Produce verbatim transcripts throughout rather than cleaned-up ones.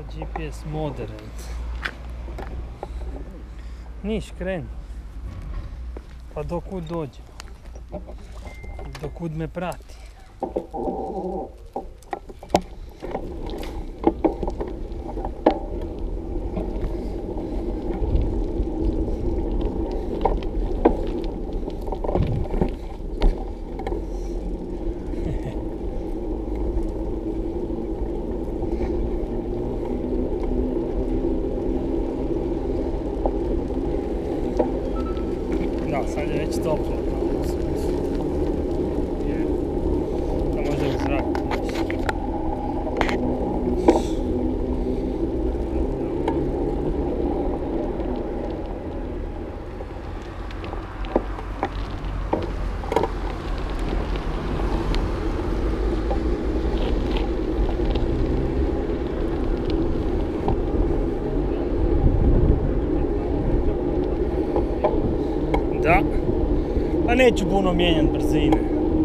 G P S moderate. Niš, kreni. Pa dokud dođe. Dokud me prati. Da, sad je već toplo. Da može u zrak. Da, pa neću puno mijenjati brzine.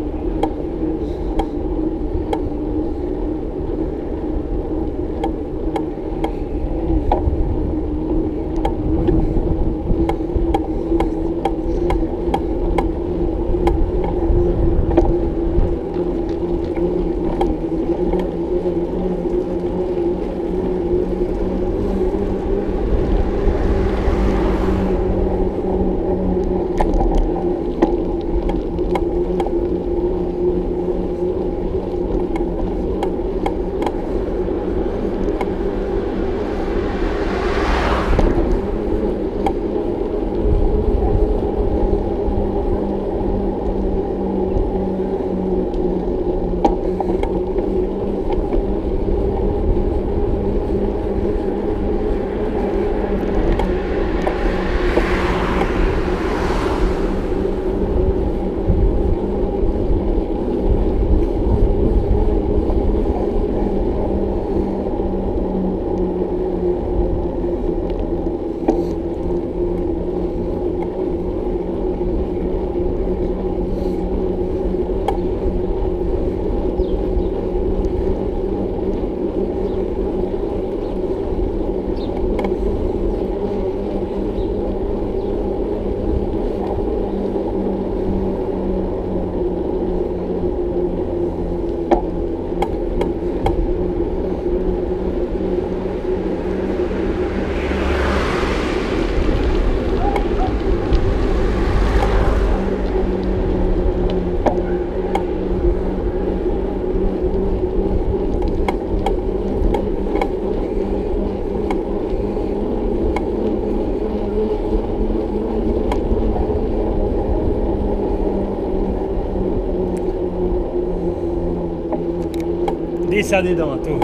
Di sad idemo tu?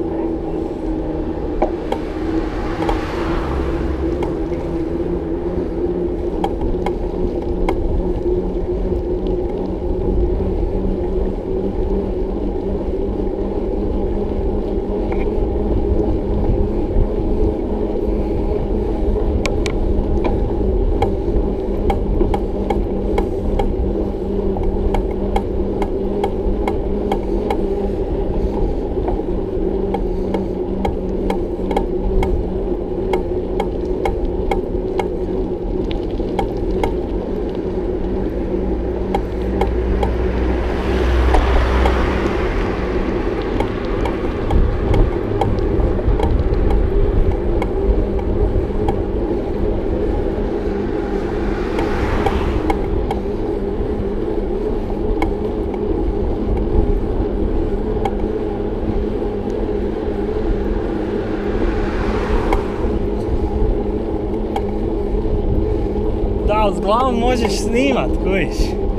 Da, s glavom možeš snimat, kojiš.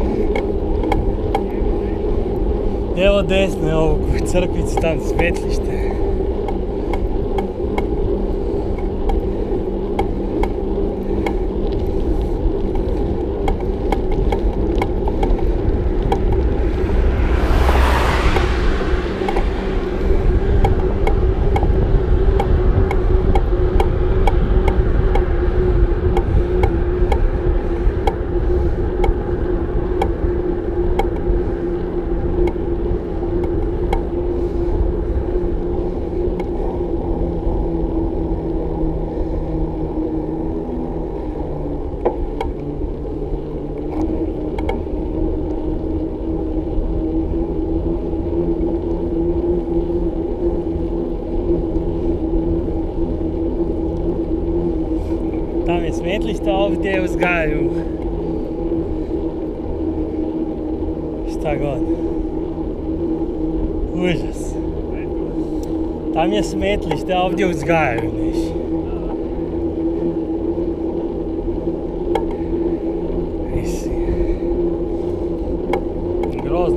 Evo desno je ovu crkvicu, tam smetlište. smetlišta ovdje uzgajaju šta god. Užas. Tam je smetlište, a ovdje uzgajaju nešto. Mislim. Grozno.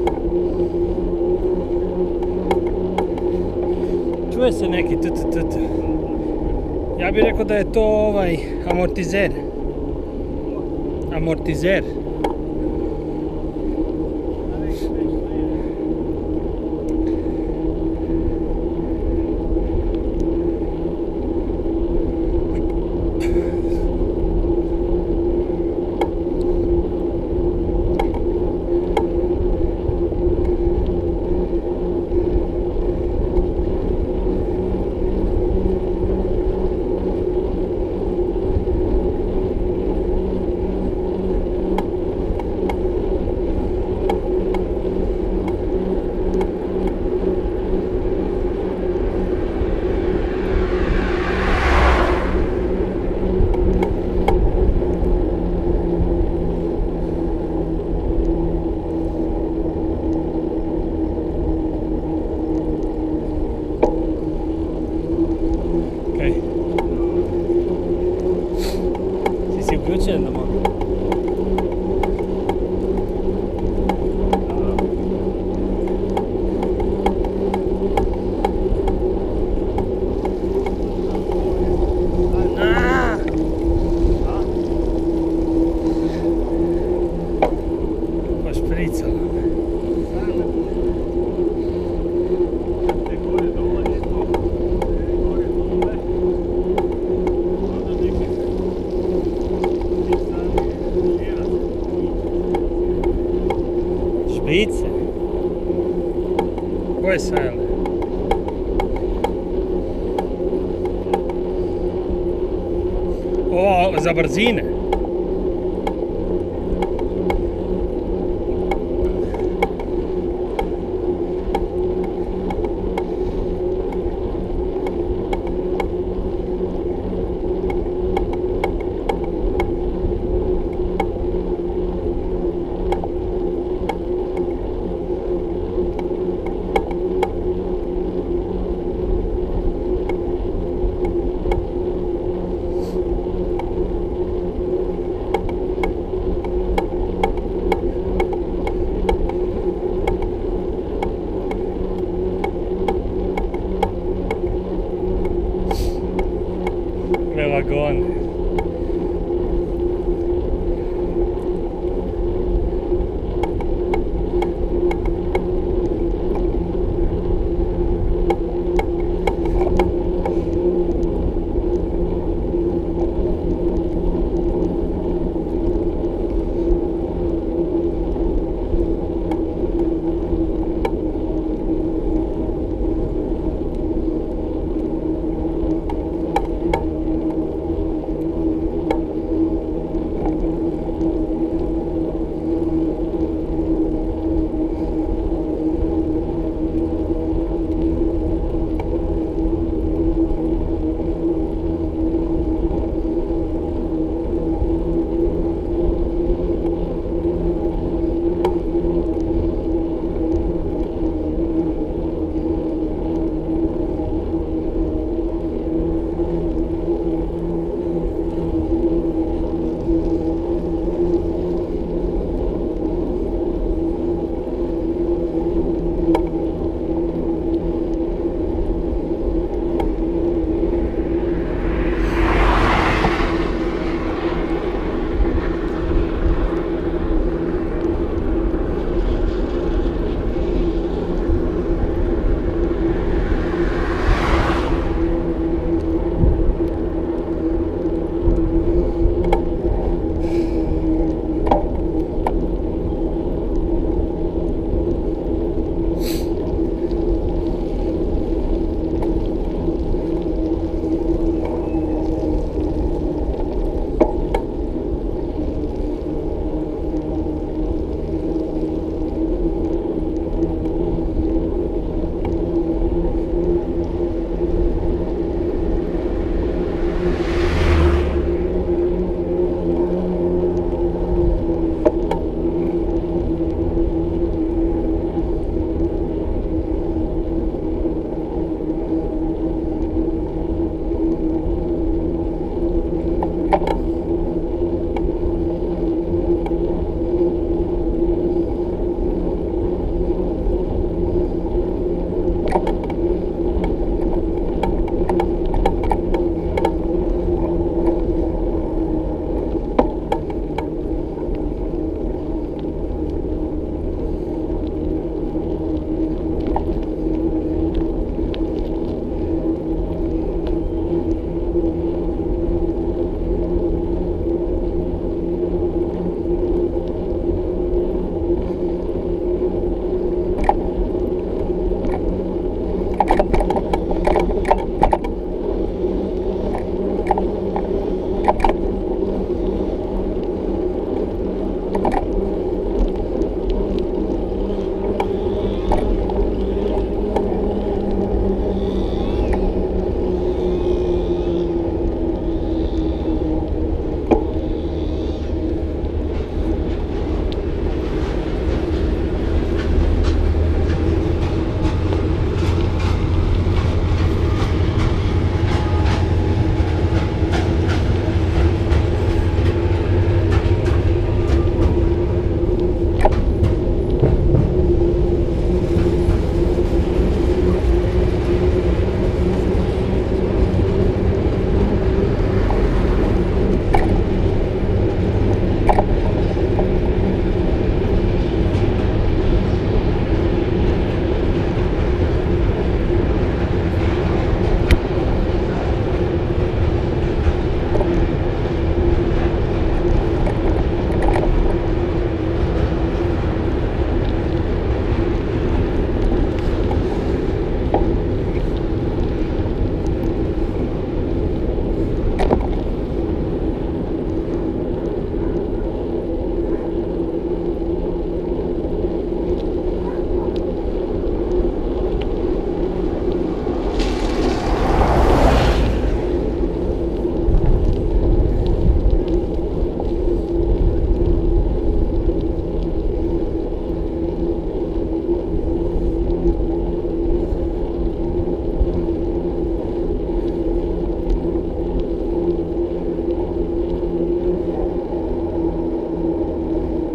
Čuje se neki tut tut. Ja bih rekao da je to ovaj amortizer. Amortizer. Uključen da mogu. Pošpricalo me. Špice? Koje sajle? Ovo za brzine?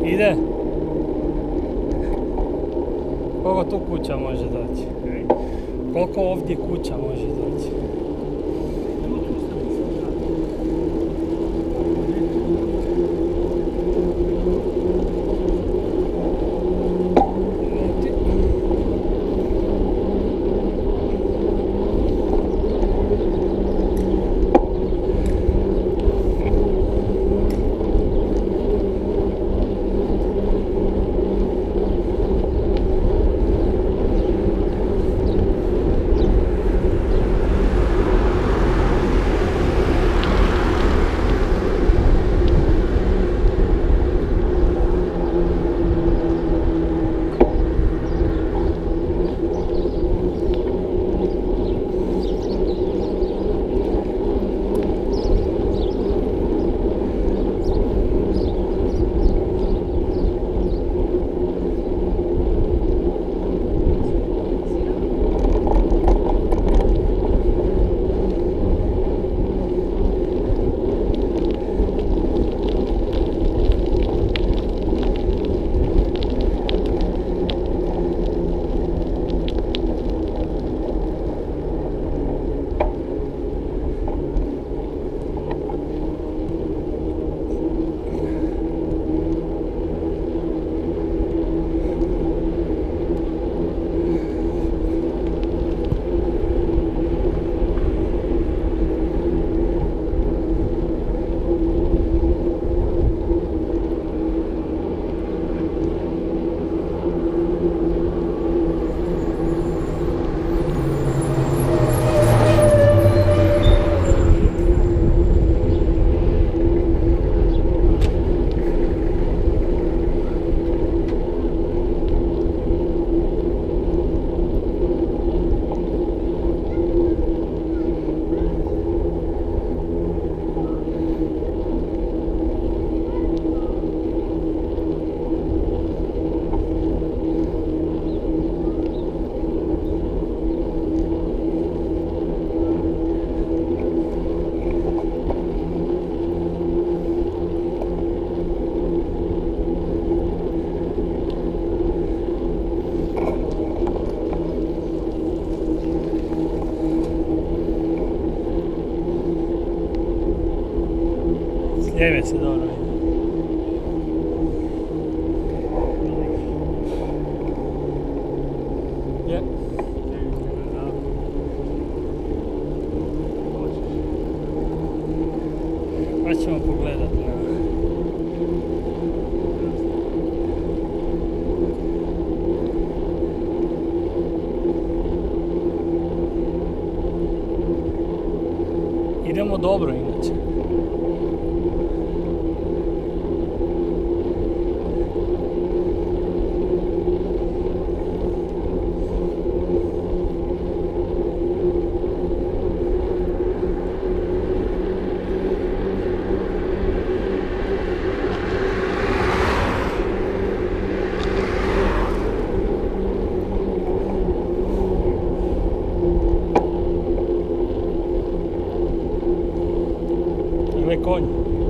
Ide? Koliko tu kuća može doći? Koliko ovdje kuća može doći? Lijeve se dobro vidi. Je. Pa ćemo pogledat na... Idemo dobro inače. Konj.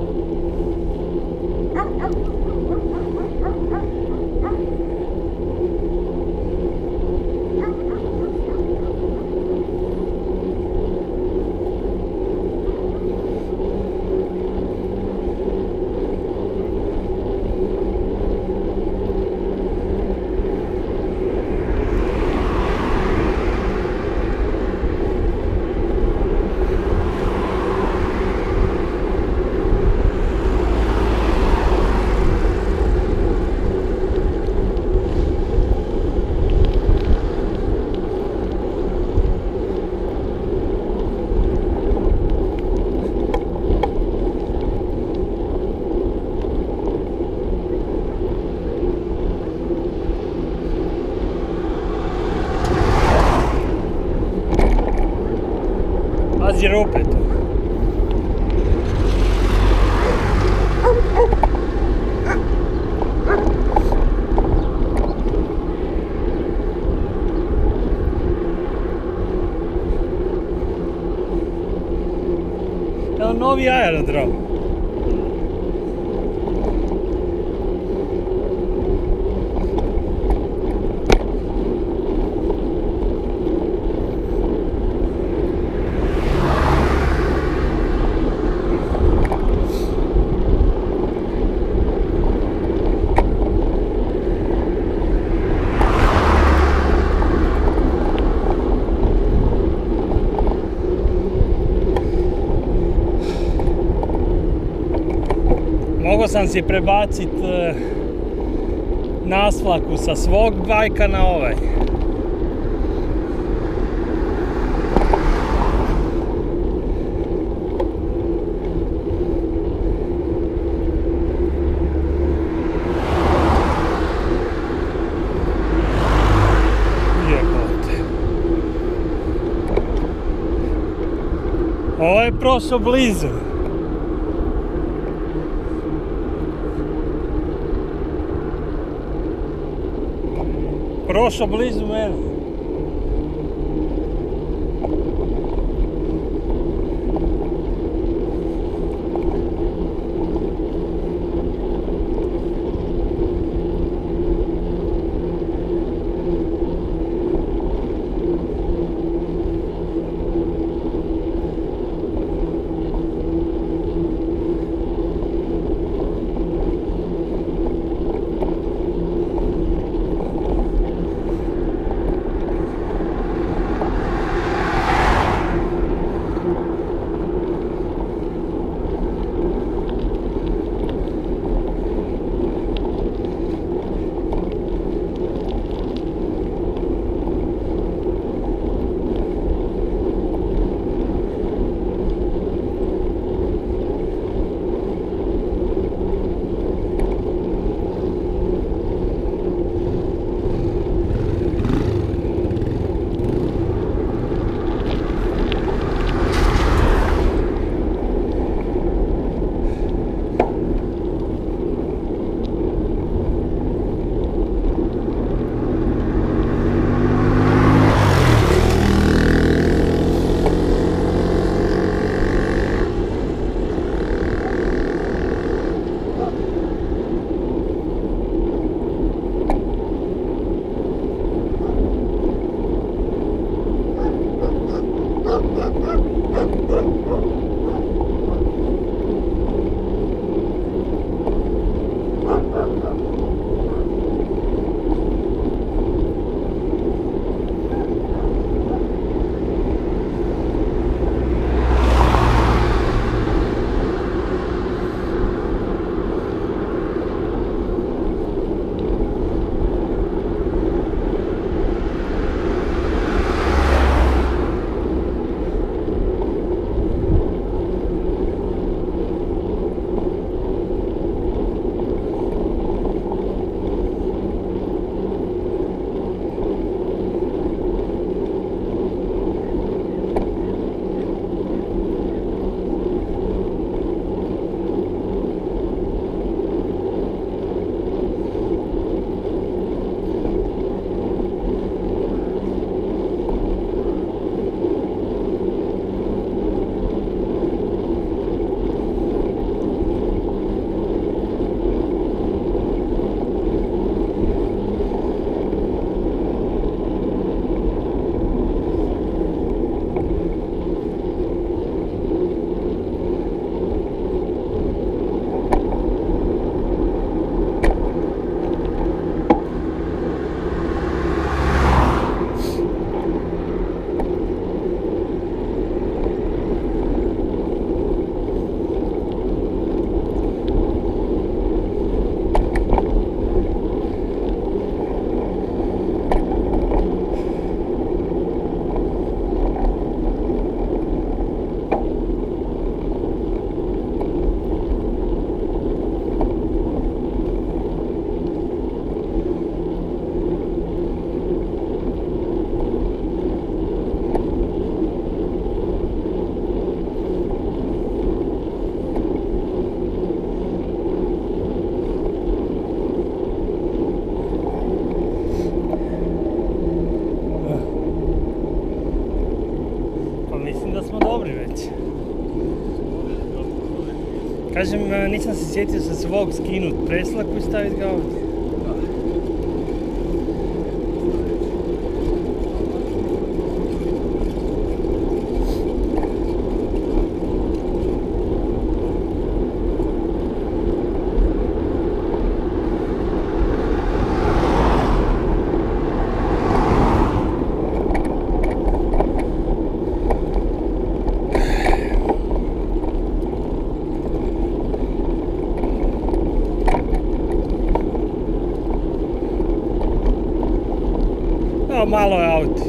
Pazi rupe tu. Evo novi aerodrom. sam si prebacit uh, nasvlaku sa svog bajka na ovaj. Ovo je prošao blizu. Prošao blizu mene. Kažem, nisam se sjetio sa svog skinut preslaku i staviti ga ovdje. Pa malo je auti.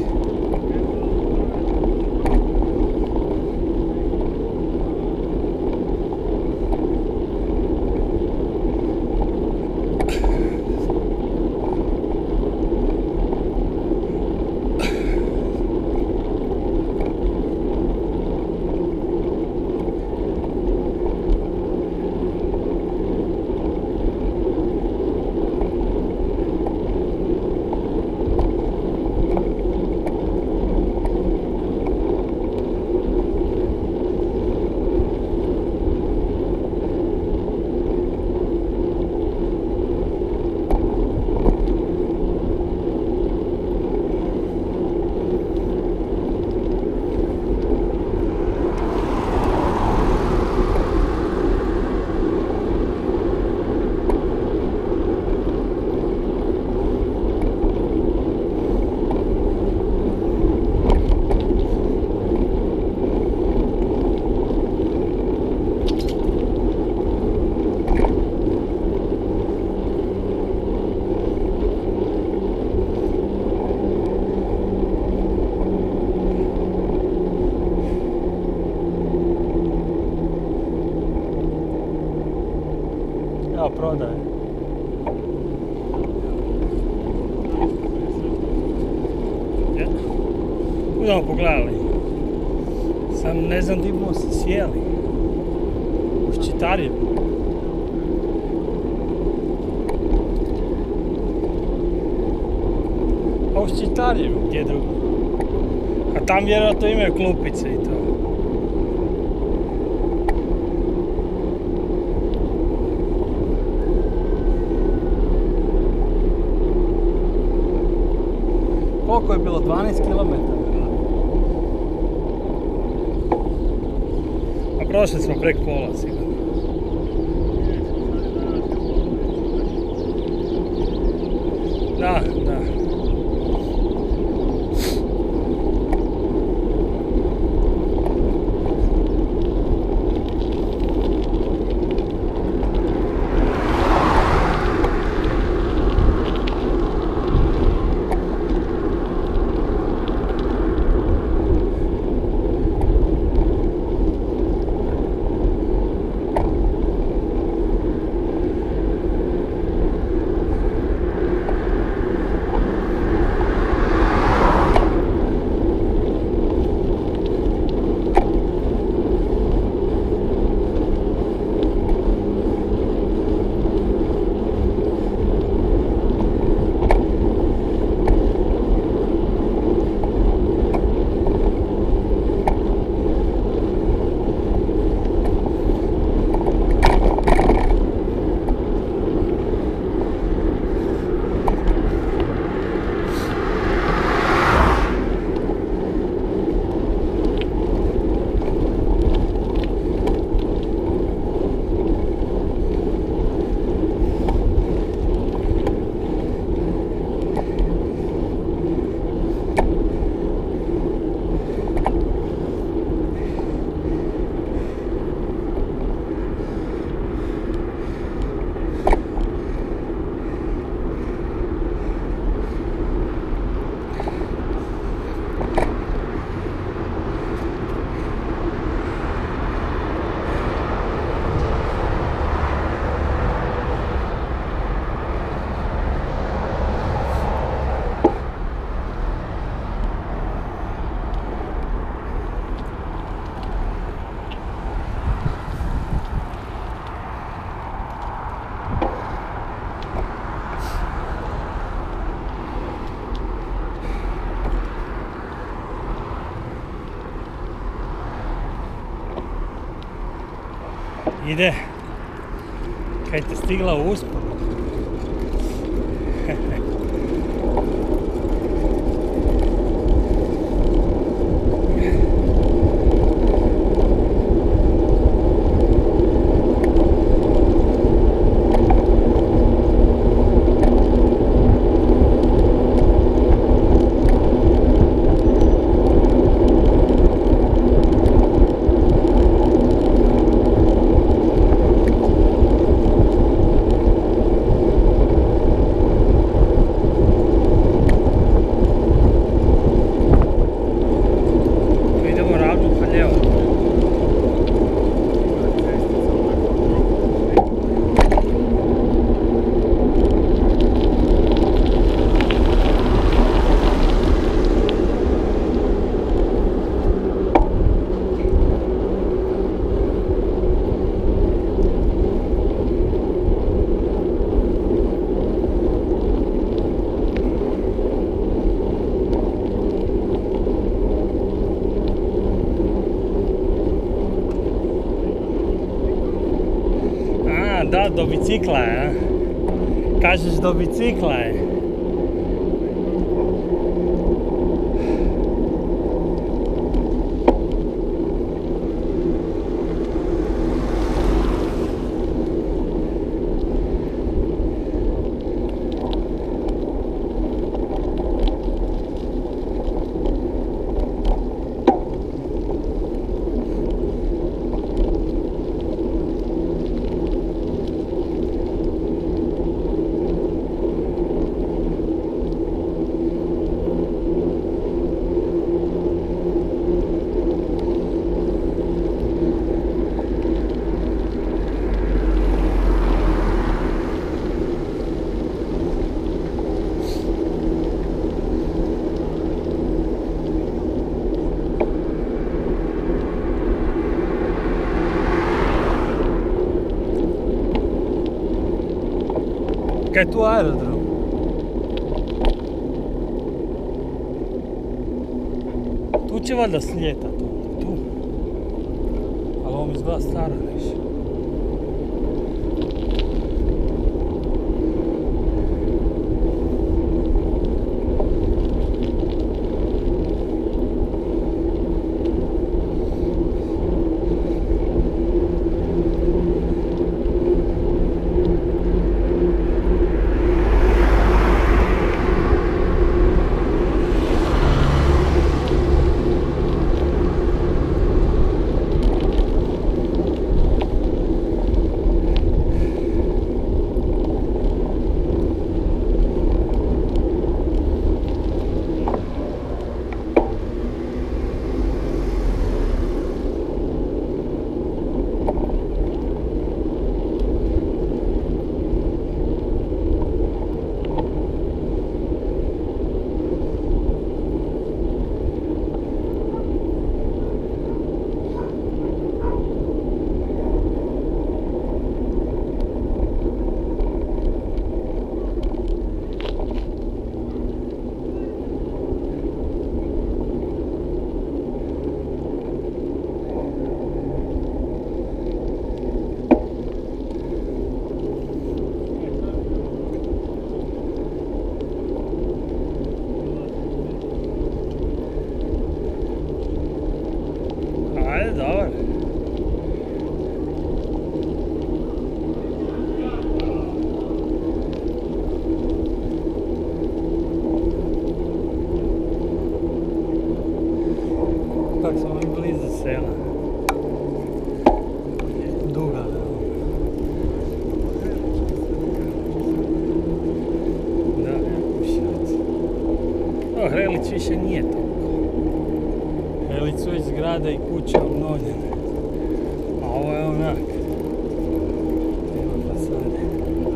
Evo prodaje. Ja. Budemo pogledali. Sam ne znam gdje bomo se sjeli. U Ščitarjevu. A u Ščitarjevu, gdje drugo? A tam vjerojatno imaju klupice i to. Koliko je bilo? dvanaest kilometara. A prošli smo prek pola sigurno. Da, da. Ide, kaj te stigla u usponu. Da, do bicikla je, a? Kažeš do bicikla je. Kaj je tu aerodrom? Tu će valjda slijetat, tu. Ali ovo mi izgleda stara više. Dobar. Kako smo mi blizu sela. Dugave. Da, Jakuševac. O, Hrelić više nije to. Hrelić su već zgrade i kuće obnovljene. A ovo je onak. Nema fasade.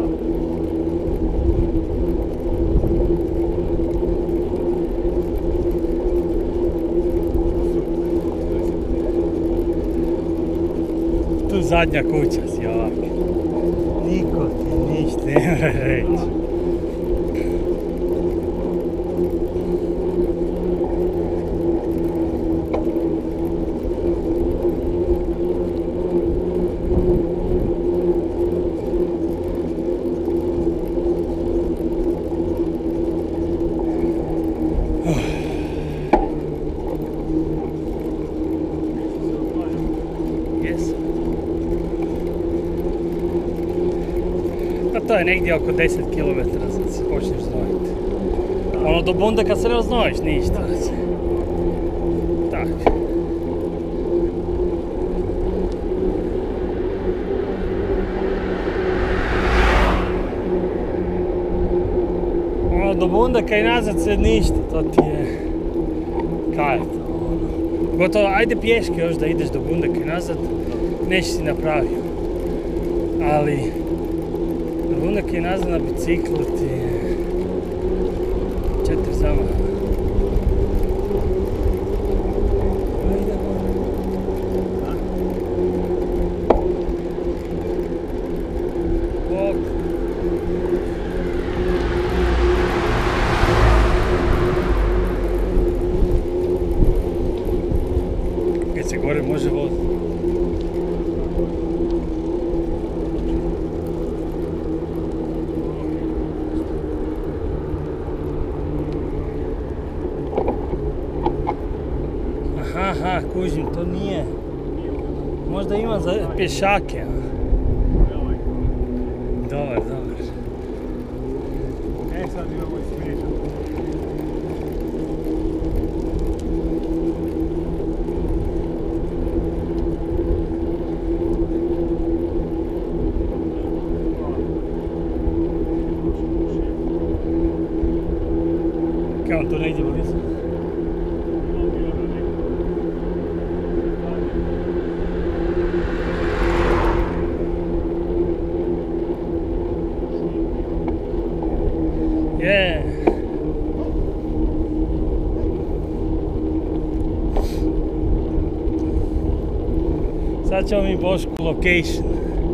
Tu zadnja kuća si ovak. Niko ti ništa ne mre reći. To je negdje oko deset kilometara kad se počneš znojiti. Ono do Bunde kad se ne oznojiš ništa. Tak. Ono do Bunde kad i nazad se ništa, to ti je... Kaj je to? Gotovo, ajde pješke još da ideš do Bunde kad i nazad, neći si napravio. Ali... Bundak je nazad na biciklu ti je četiri zamaha. Kad se gore može voziti. Da, kužim, to nije. Možda ima za pješake. Dobar, dobar. E, sad imamo i smiješan. Kaj on tu negdje blizu? Yeah. Sad ćemo mi Bošku location.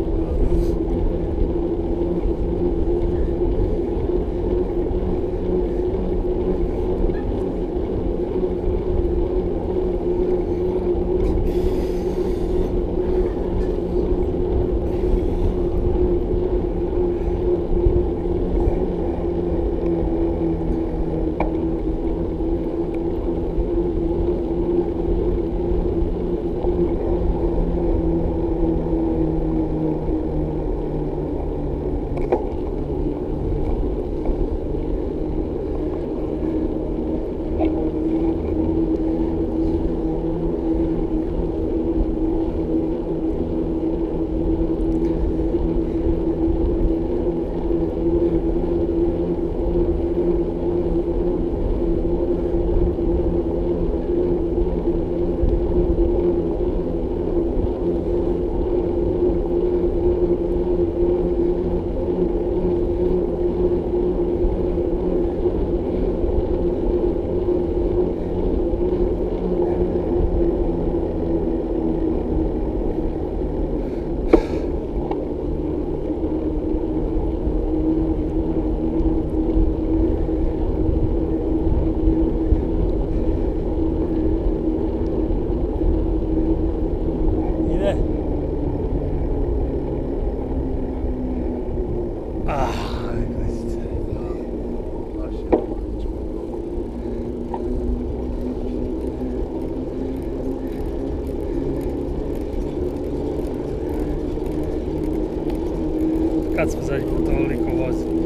Kad smo zadnji put ovoliko vozili?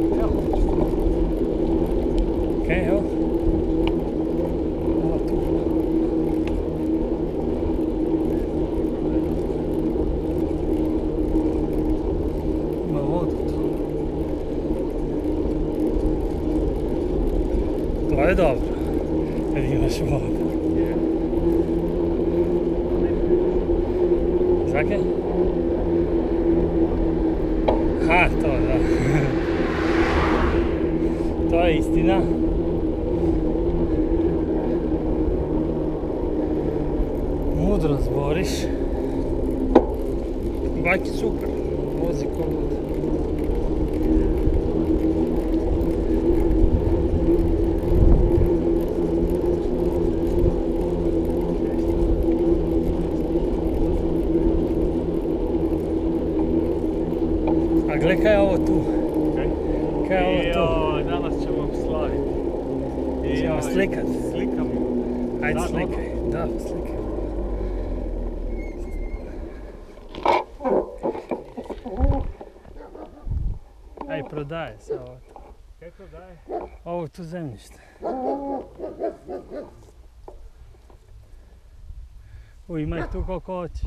Okej, evo. Ovo tu. Ima vodu tu. To je dobro, kad imaš vodu. Zake? Ha, to da. To je istina. Mudro zboriš. Baki super, vozi kogod. A gle kaj je ovo tu? Kaj je ovo tu? Danas ćemo slaviti. Ćemo slikat? Slikam. Ajde slikaj, da, slikaj. Aj, prodaje se ovo tu. Kaj prodaje? Ovo tu zemljište. U, ima ih tu koliko hoćeš.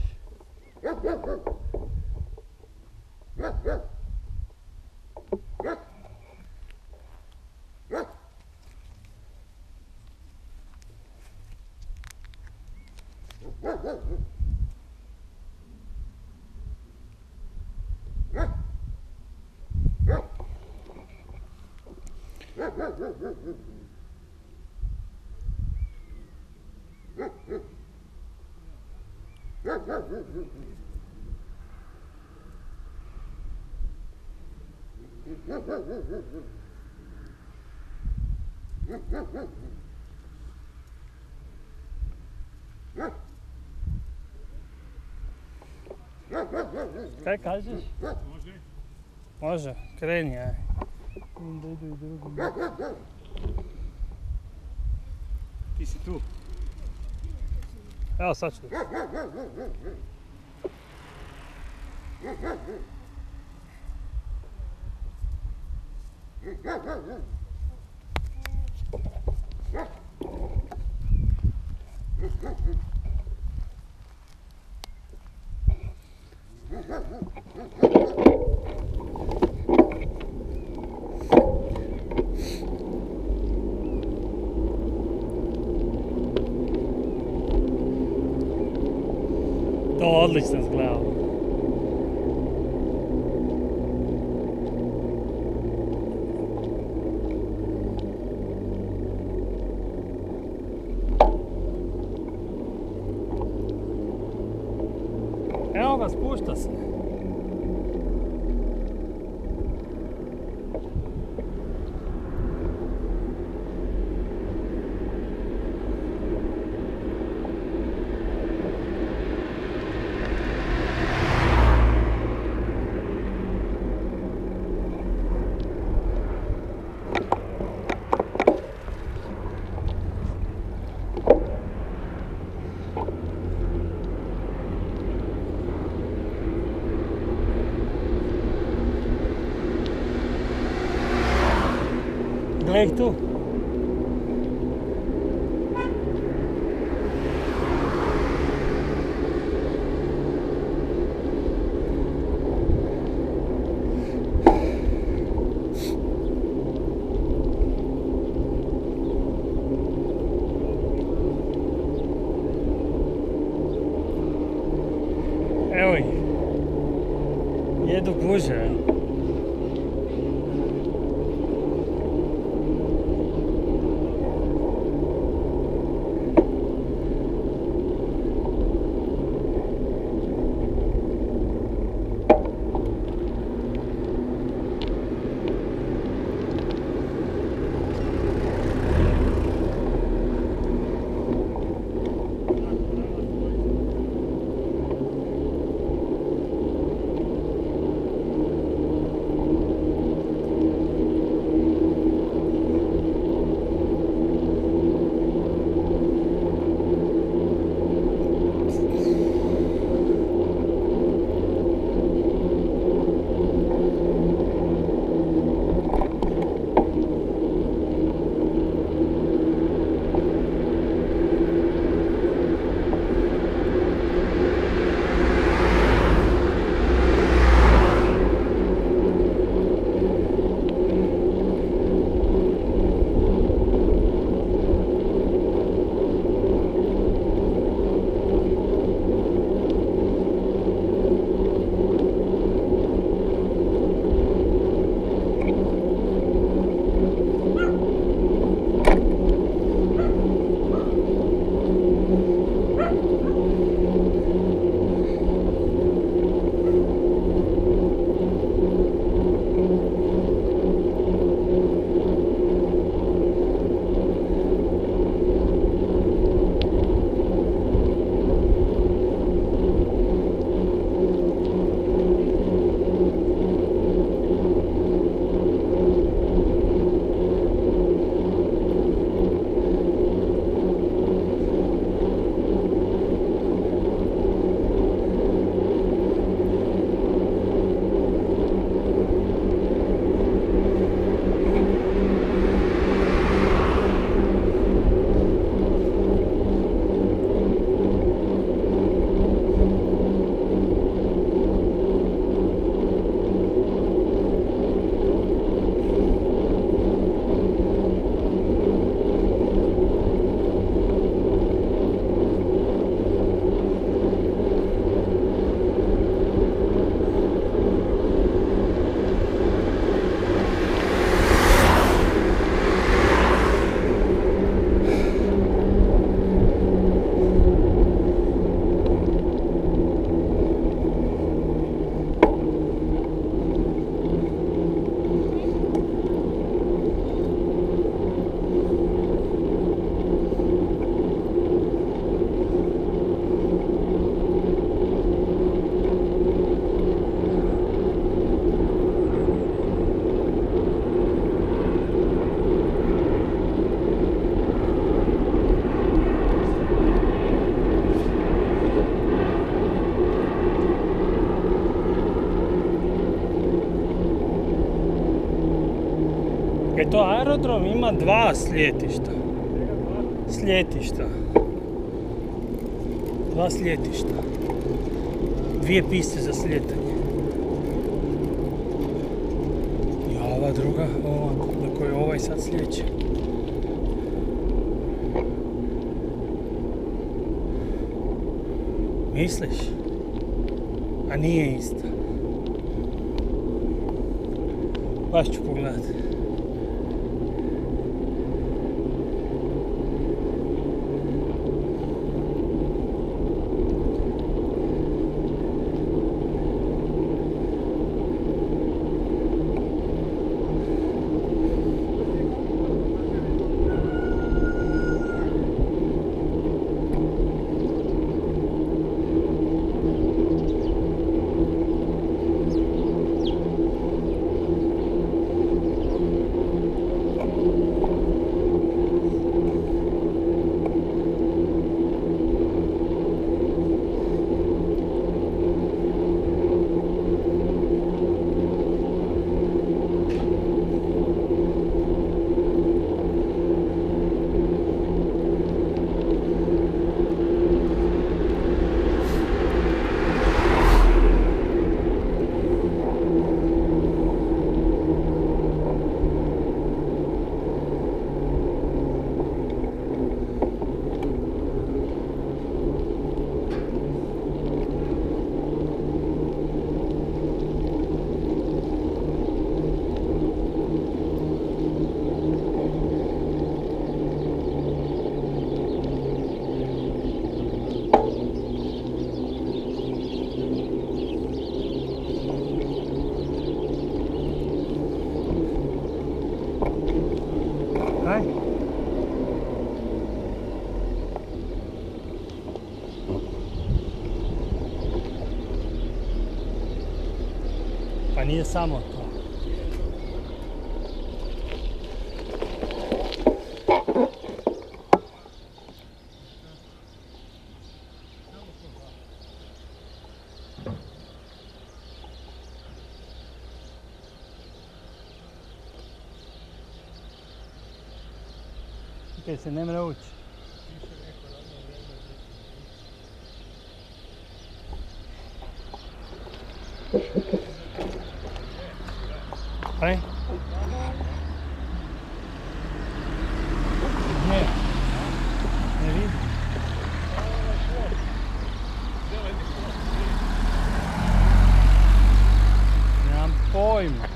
Kaj kažeš? Može. Može, kreni, aj. Da idu i drugom. Ti si tu. Evo sad ću. To odlično izgleda. Evo ga, spušta se. Gle ih tu. Evo ih. Jedu guže. Je to aerodrom, ima dva sljetišta. Sljetišta. Dva sljetišta. Dvije piste za sljetanje. I ova druga, ova, na kojoj ovaj sad slijeće. Misliš? A nije isto. Baš ću pogledati. Aj. Pa nije samo to. Kaj se ne mre ući. Aj? Ne. Ne vidim. Nemam pojma.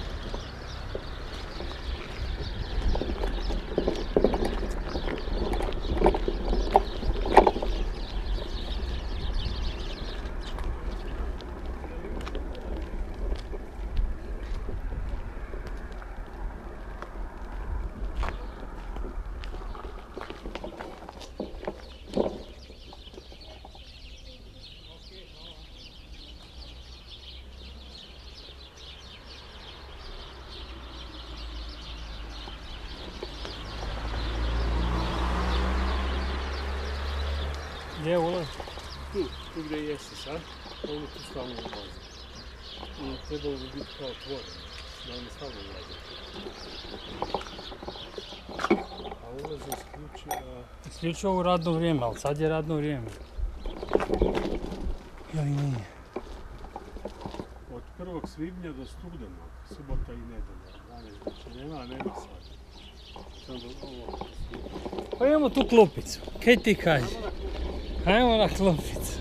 Gdje je ulaz? Tu, tu gdje jesi sad, ono tu stalno ulazi. I trebalo bi biti kao otvoreno, da oni stalno ulazi. A ulaz je isključio... Isključio u radno vrijeme, ali sad je radno vrijeme. Ili nije? Od prvog svibnja do studenog, subota i nedelja. dvanaest, znači nema, nema sad. Samo ovo... Pa imamo tu klupicu, kaj ti kažeš? Ajmo na klupicu.